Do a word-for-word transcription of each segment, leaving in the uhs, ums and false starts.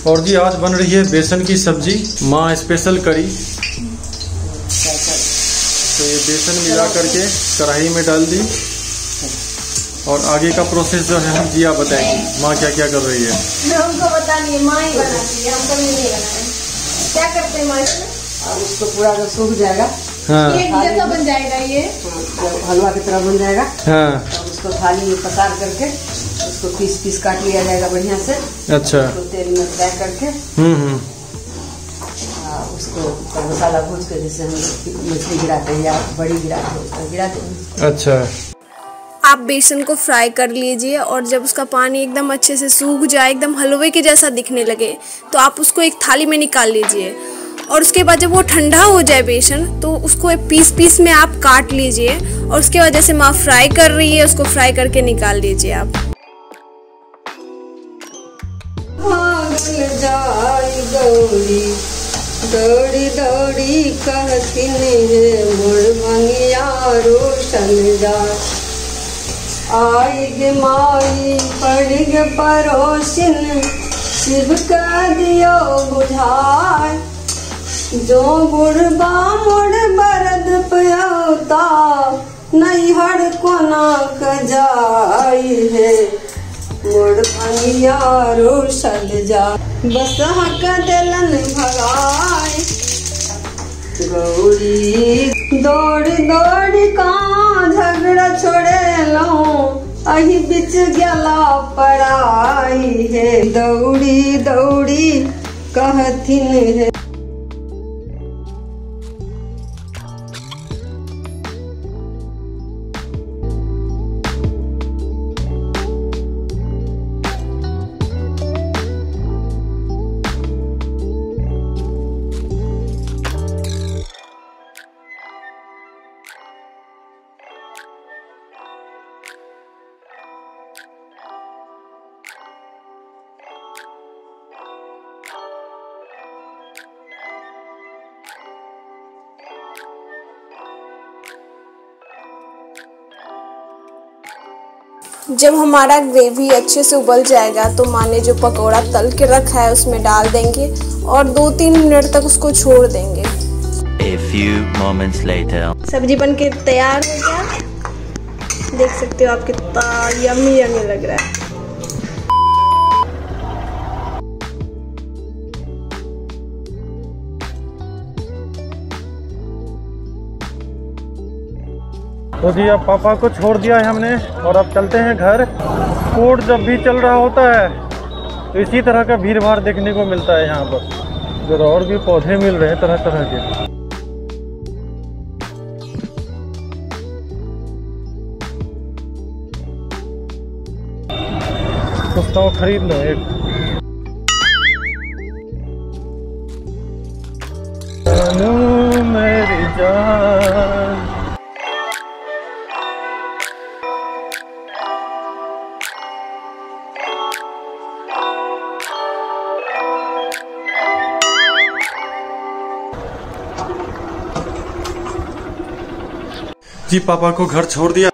और जी आज बन रही है बेसन की सब्जी, माँ स्पेशल करी। तो ये बेसन मिला करके कढ़ाई में डाल दी और आगे का प्रोसेस जो है हम जिया बताएंगे माँ क्या क्या कर रही है। हमको बता नहीं, माँ ही बनाती है, हम कभी नहीं बनाए। क्या करते हैं माँ इसमें? अब उसको पूरा जब सूख जाएगा, हाँ एक जैसा बन जाएगा ये, जब हलवा की तरह बन जाएगा, हाँ तब उसको थाली में पसार करके उसको पीस पीस काट लिया जाएगा बढ़िया से। अच्छा। उसको तेल में फ्राई करके हम्म हम्म आ, उसको मसाला भूज के जैसे हम लोग मछली गिराते हैं या बड़ी गिराते हैं गिराते हैं। अच्छा। आप बेसन को फ्राई कर लीजिए और जब उसका पानी एकदम अच्छे से सूख जाए, एकदम हलवे के जैसा दिखने लगे, तो आप उसको एक थाली में निकाल लीजिए। और उसके बाद जब वो ठंडा हो जाए बेसन, तो उसको एक पीस पीस में आप काट लीजिए और उसके बाद जैसे माँ फ्राई कर रही है उसको फ्राई करके निकाल लीजिए आप। दौड़ी दौड़ी कहती मोर भंगिया रोशन जा, आई गे माई पड़ गे परोसिन, शिव का दियो बुझाए, जो बुढ़बा मोड़ बरद प्योता नहीं हर कोना क जाई है, मोड़ भंगिया रोशल जा, बस हक दिलन भगाई, गौरी दौड़ दौड़ कहाँ झगड़ा छोड़े लो, अही बिच गला पड़ाई है, दौड़ी दौड़ी कहथिन है। जब हमारा ग्रेवी अच्छे से उबल जाएगा तो माँ ने जो पकौड़ा तल के रखा है उसमें डाल देंगे और दो तीन मिनट तक उसको छोड़ देंगे। A few moments later. सब्जी बनके तैयार हो गया, देख सकते हो आप कितना यम्मी यम्मी लग रहा है। तो जी अब पापा को छोड़ दिया है हमने और अब चलते हैं घर। कोर्ट जब भी चल रहा होता है तो इसी तरह का भीड़ भाड़ देखने को मिलता है यहाँ पर। जो और भी पौधे मिल रहे हैं तरह तरह के। सोचता हूँ खरीद लो एक। मेरी जान जी पापा को घर छोड़ दिया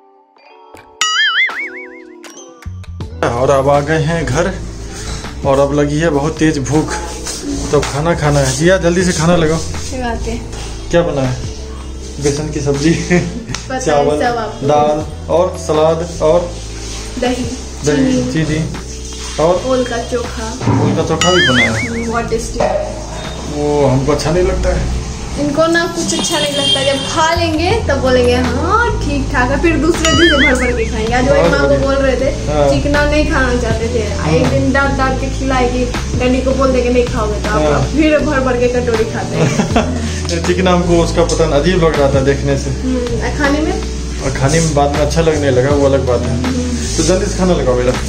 और अब आ गए हैं घर और अब लगी है बहुत तेज भूख, तो खाना खाना है। जिया जल्दी से खाना लगाओ। क्या बना है? बेसन की सब्जी, चावल, दाल और सलाद और दही दही चीनी और ओल का चोखा। ओल का चोखा भी बना है। बहुत टेस्टी। वो हमको अच्छा नहीं लगता है। इनको ना कुछ अच्छा नहीं लगता, जब खा लेंगे तब बोलेंगे हाँ ठीक ठाक है, फिर दूसरे दिन से भर भर के खाएंगे। आज वही माँ को बोल रहे थे चिकना नहीं खाना चाहते थे, एक दिन डांट डांट के खिलाएगी, डैडी को बोल देंगे नहीं खाओगे तो आप फिर भर भर के कटोरी खाते हैं। चिकना हमको उसका पता अजीब लग रहा था देखने से, खाने में और खाने में बाद में अच्छा लगने लगा, वो अलग बात है। तो जल्दी से खाना लगाओ बेटा।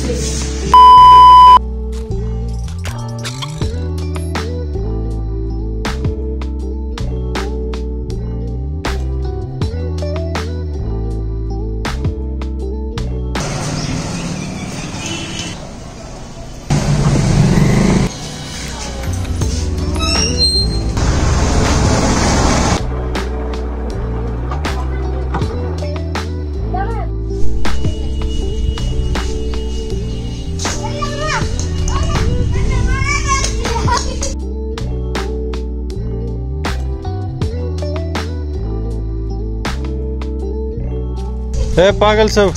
ए पागल सब,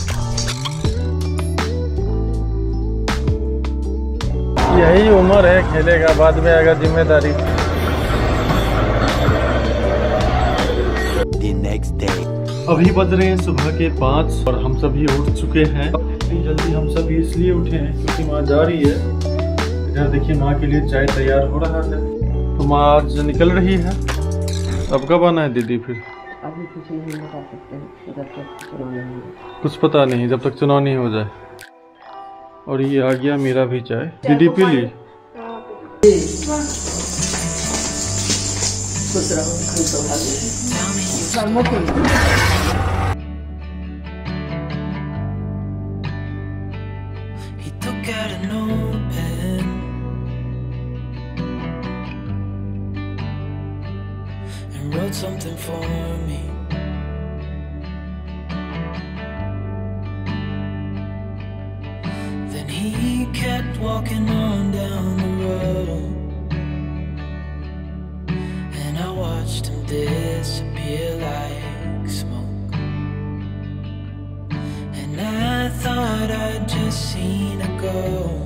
यही उम्र है खेलेगा, बाद में आएगा जिम्मेदारी। The next day. अभी बज रहे हैं सुबह के पाँच और हम सभी उठ चुके हैं। जल्दी हम सभी इसलिए उठे हैं क्योंकि माँ जा रही है। इधर देखिए माँ के लिए चाय तैयार हो रहा है, तो माँ आज निकल रही है। अब कब आना है दीदी फिर? अभी कुछ नहीं बता सकते जब तक चुनाव नहीं हो। कुछ पता नहीं जब तक चुनाव नहीं हो जाए। और ये आ गया मेरा भी चाय। दीदी पी ली? खुश रहो, खुश हो। He took out a notepad and wrote something for me. Then he kept walking on down the road, and I watched him disappear like smoke. And I thought I'd just seen a ghost.